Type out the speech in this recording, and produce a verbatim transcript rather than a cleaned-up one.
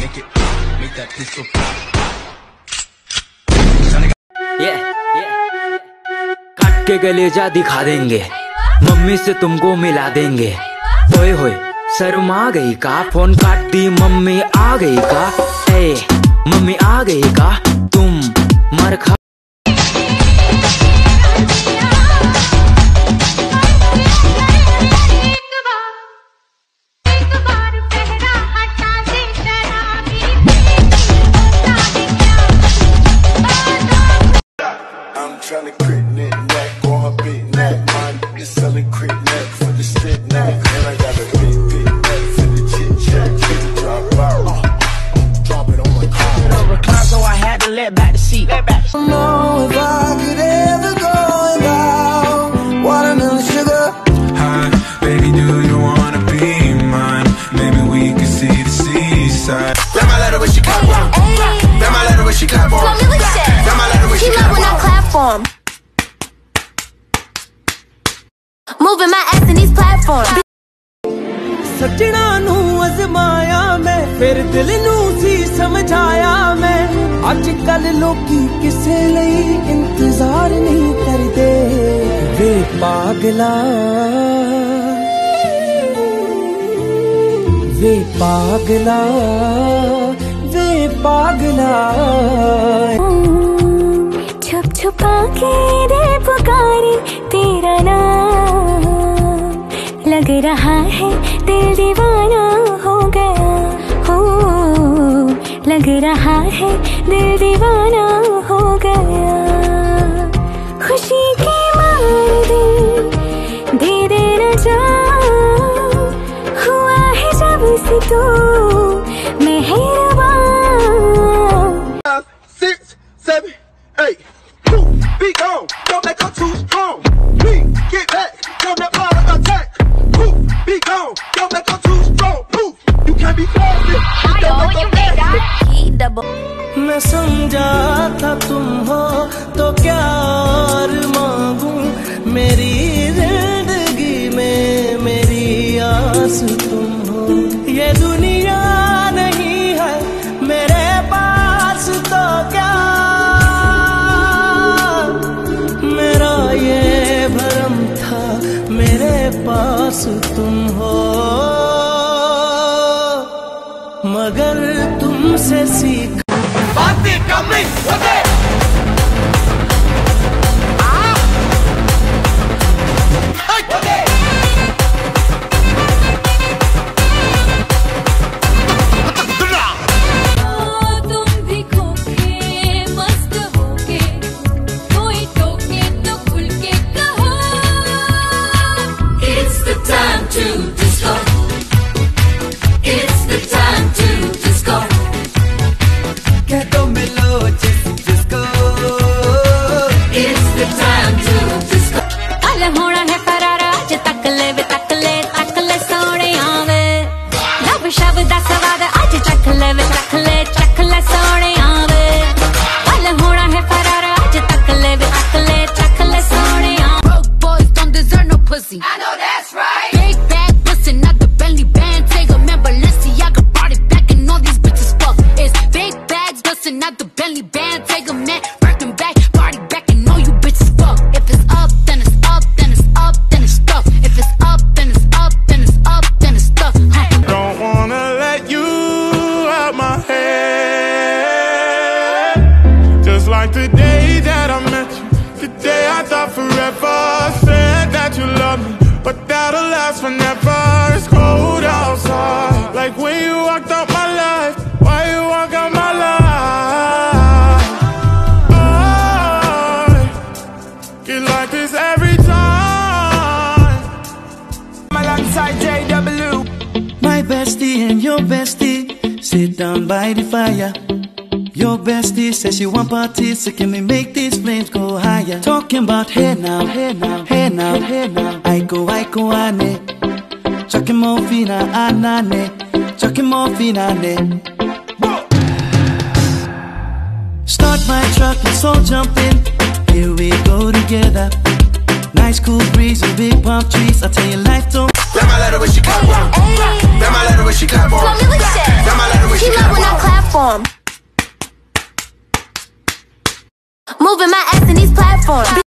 make it make that pistol pop. Yeah, yeah. काट के कलेजा दिखा देंगे, मम्मी से तुमको मिला देंगे। ओए होए शर्मा गई का, फोन काट दी मम्मी आ गई का। ए मम्मी आ गई का, तुम मर खा। Trying to crit neck neck on her big neck. Mine is selling crit neck for the shit neck. And I got a big big neck for the chit chat. Chit drop out, uh, drop it on my car. Recline, so I had to let back the seat. Let back. I don't know if I could ever go without watermelon sugar. Hi, baby, do you wanna be mine? Maybe we can see the seaside. That my letter when she clap on. That my letter when she clap on. That my letter when she clap on. Moving my ass in these platforms. सजना नू अज़माया मैं, फिर दिल नू सी समझाया मैं। अजकल लोकी किसे लई इंतजार नहीं करदे। वे पागला वे पागला वे पागला। छुप छुपा के रे पुकारे तेरा नाम, लग रहा है दिल दीवाना हो गया। हो लग रहा है दिल दीवाना हो गया। खुशी की मार दे दे देना जा, हुआ है जब से तू मेहरबान। Six, seven, eight. Be gone, don't let go too strong. We get back, don't let fire attack. Poof, be gone, don't let go too strong. Poof, you can't be fast. Don't let go fast. मैं समझा था तुम हो तो क्या और मांगू, मेरी जिंदगी में मेरी आस तुम हो। ये दुनिया नहीं है मेरे पास तो क्या, मेरा ये भरम था मेरे पास तुम हो। मगर तुमसे सीख बातें कम नहीं होते। I know that's right. Big bag pussy, not the Bentley band. Take a man, Balenciaga brought it back, and all these bitches fuck. It's big bags bustin', not the Bentley band. Take a man, working back, party back, and all you bitches fuck. If it's up, then it's up, then it's up, then it's stuck. If it's up, then it's up, then it's up, then it's stuck. Huh. Don't wanna let you out my head. Just like the day that I met you, the day I thought forever. Said that you love me, but that'll last forever. It's cold outside, like when you walked out my life. Why you walk out my life? I get like this every time. I'm alongside J W. My bestie and your bestie sit down by the fire. Your bestie says she want parties, so can we make these flames go higher? Talking about hey now, hey now, hey now, hey now. I go, I go, ane. Chucking morphine, anane. Chucking morphine, ane. Start my truck, let's all jump in. Here we go together. Nice cool breeze and big palm trees. I tell you, life don't. That my letter when she clap on. That my letter when she clap on. That my letter when she clap on. platform. Moving my ass in these platforms.